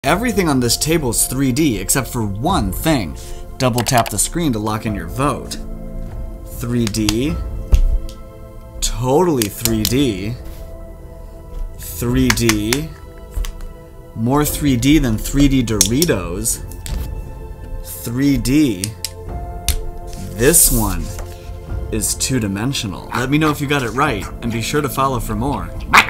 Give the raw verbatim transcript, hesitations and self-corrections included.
Everything on this table is three D except for one thing. Double tap the screen to lock in your vote. three D. Totally three D. three D. More three D than three D Doritos. three D. This one is two-dimensional. Let me know if you got it right, and be sure to follow for more.